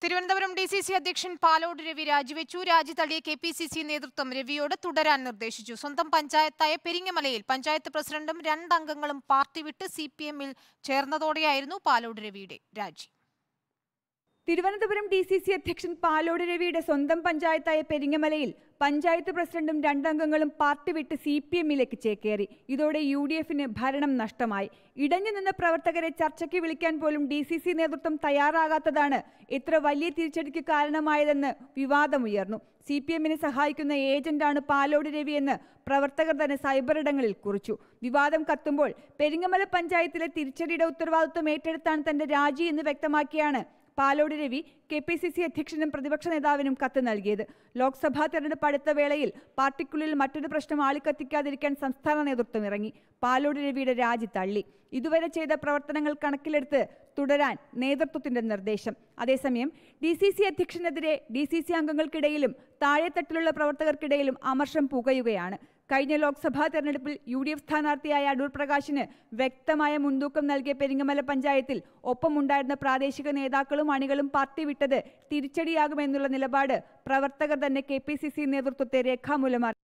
Thiruvananthapuram DCC അധ്യക്ഷൻ പാലോട് രവി രാജിവെച്ചു. രാജി തള്ളിയ KPCC നേതൃത്വം രവിയോട് തുടരാൻ നിർദ്ദേശിച്ചു. സ്വന്തം പഞ്ചായത്തായ പെരിങ്ങമലയിൽ പഞ്ചായത്ത് പ്രസിഡന്റും 2 അംഗങ്ങളും പാർട്ടി വിട്ട് CPM-ൽ ചേർന്നതോടെയായിരുന്നു പാലോട് രവിയുടെ രാജി. തിരുവനന്തപുരം DCC അധ്യക്ഷൻ പാലോട് രവിയുടെ സ്വന്തം പഞ്ചായത്തായ പെരിങ്ങമലയിൽ പഞ്ചായത്ത് പ്രസിഡന്റും 2 അംഗങ്ങളും പാർട്ടി വിട്ട് CPM-ലേക്ക് ചേക്കേറി. ഇതോടെ UDF-ന് ഭരണം നഷ്ടമായി. ഇടഞ്ഞു നിന്ന പ്രവർത്തകരെ ചർച്ചയ്ക്ക് വിളിക്കാൻ പോലും DCC നേതൃത്വം തയ്യാറാകാത്തതാണ് ഇത്ര വലിയ തിരിച്ചടിക്ക് കാരണമായതെന്ന് വിവാദമുയർന്നു. CPM-നെ സഹായിക്കുന്ന ഏജന്റാണ് പാലോട് രവിയെന്ന് പ്രവർത്തകർ തന്നെ സൈബറിടങ്ങളിൽ കുറിച്ചു. വിവാദം കത്തുമ്പോൾ പെരിങ്ങമല പഞ്ചായത്തിലെ തിരിച്ചടിയുടെ ഉത്തരവാദിത്വം ഏറ്റെടുത്താണ് തന്റെ രാജി എന്ന് വ്യക്തമാക്കിയാണ് പാലോട് രവി KPCC അധ്യക്ഷനും പ്രതിപക്ഷ നേതാവിനും കത്ത് നൽകിയത്. ലോക്സഭാ തെരഞ്ഞെടുപ്പ് അടുത്ത വേളയിൽ പാർട്ടിക്കുള്ളിൽ മറ്റൊരു പ്രശ്നം ആളിക്കത്തിക്കാതിരിക്കാൻ സംസ്ഥാന നേതൃത്വം ഇറങ്ങി. പാലോട് രവിയുടെ രാജി തള്ളി. ഇതുവരെ ചെയ്ത പ്രവർത്തനങ്ങൾ കണക്കിലെടുത്ത് തുടരാൻ നേതൃത്വത്തിന്റെ നിർദ്ദേശം. അതേസമയം DCC അധ്യക്ഷനെതിരെ DCC അംഗങ്ങൾക്കിടയിലും താഴെത്തട്ടിലുള്ള പ്രവർത്തകർക്കിടയിലും അമർഷം പുകയുകയാണ്. കഴിഞ്ഞ ലോക്സഭാ തെരഞ്ഞെടുപ്പിൽ UDF സ്ഥാനാർത്ഥിയായ അടൂർ പ്രകാശിന് വ്യക്തമായ മുൻതൂക്കം നൽകിയ പെരിങ്ങമല പഞ്ചായത്തിൽ ഒപ്പമുണ്ടായിരുന്ന പ്രാദേശിക നേതാക്കളും അണികളും പാർട്ടി വിട്ടത് തിരിച്ചടിയാകുമെന്നുള്ള നിലപാട് പ്രവർത്തകർ തന്നെ KPCC നേതൃത്വത്തെ രേഖാമൂലം